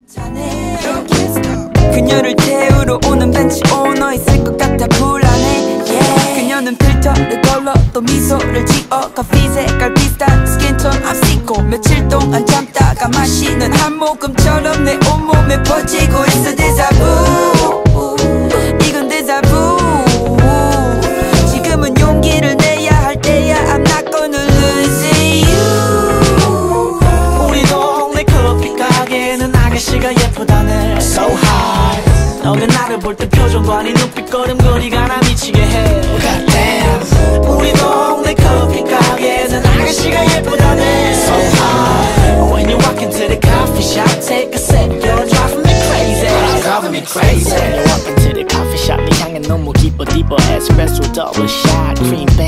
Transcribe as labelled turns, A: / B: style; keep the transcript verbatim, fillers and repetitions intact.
A: 그녀를 태우러 오는 벤치 오너 있을 것 같아 불안해 yeah. 그녀는 필터를 걸러 또 미소를 지어 커피 색깔 비슷한 스킨톤 앞시고 며칠 동안 참다가 마시는 한 모금처럼 내 온몸에 퍼지고 있어 데자부 이건 데자부 지금은 용기를 내야 할 때야 I'm not gonna lose you
B: 우리 동네 커피 가게에는 아가씨가 예쁘다네 So high 너가 나를 볼 때 표정도 아닌 눈빛 걸음걸이가 나 미치게 해 God damn 우리 동네 커피 가게에는 아가씨가 예쁘다네 So high When you walk into the coffee shop take a sip You're driving me crazy Driving me crazy When you walk into the coffee shop 네 향은 너무 기뻐 디버 에스프레소 더블 샷 크림